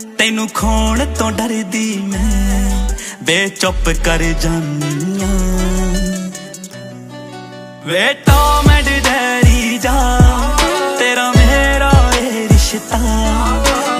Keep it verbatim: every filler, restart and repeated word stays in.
तेनू खोण तो डरदी मैं वे चुप कर जानिया वे टॉम एंड जेरी जा